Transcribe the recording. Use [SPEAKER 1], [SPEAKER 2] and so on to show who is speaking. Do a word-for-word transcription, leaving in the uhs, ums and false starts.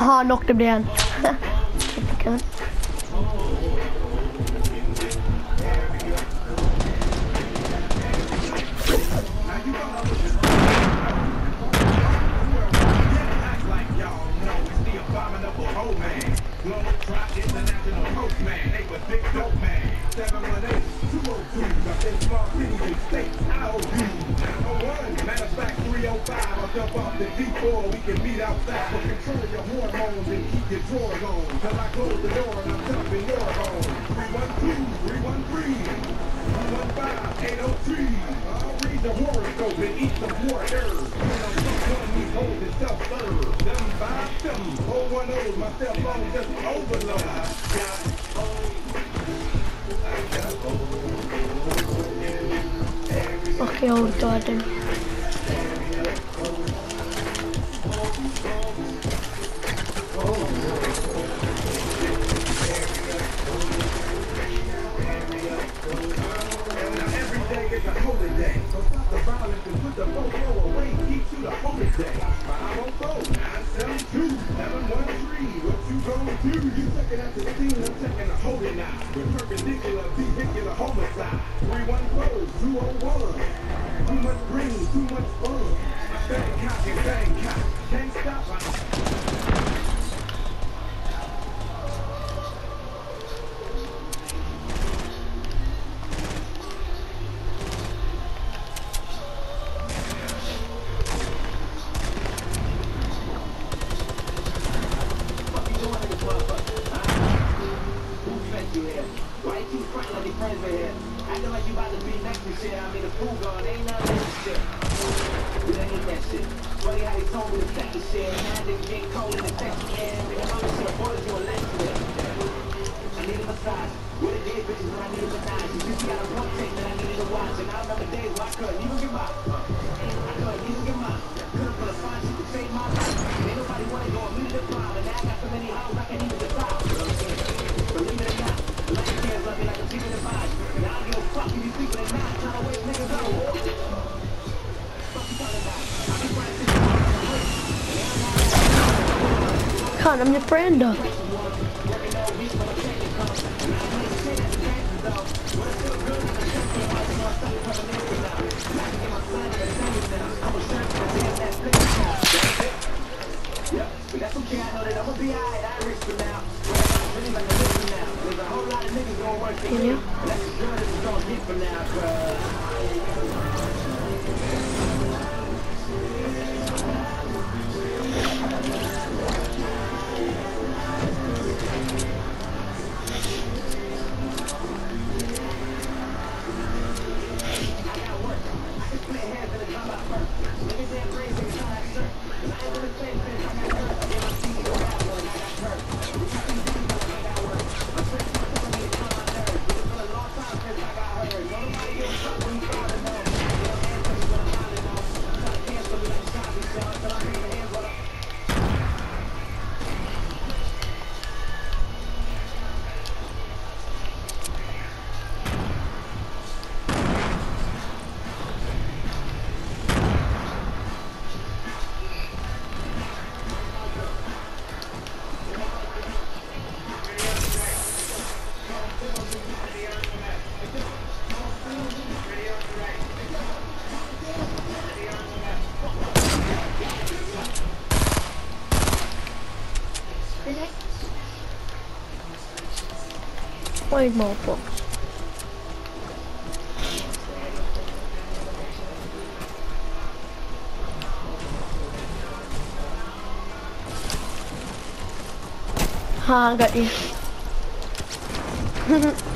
[SPEAKER 1] Haha, knocked him down. Cunt.
[SPEAKER 2] Jump off the D four, we can meet outside. But control your hormones and keep your drawers on. Till I close the door and I'm jumping your home. three one two, three one three, one one five, eight oh three. I'll read the horoscope and eat some more herbs. When I'm someone these hoes is self-serve. Seven five seven, oh one oh, my cell phone just overload.
[SPEAKER 1] Okay, old garden.
[SPEAKER 2] It's a holiday, so stop the violence and put the photo away. Keep to the holiday. five oh four, nine seven two, seven one three. What you gonna do? You checking out the scene, I'm checking the holding now. With perpendicular, vehicular homicide. three one four, two oh one. Too much green, too much fun. Bangkok and Bangkok. Can't stop us.
[SPEAKER 1] Can't, I'm your friend. Yeah. Wait more box. Ha, got you.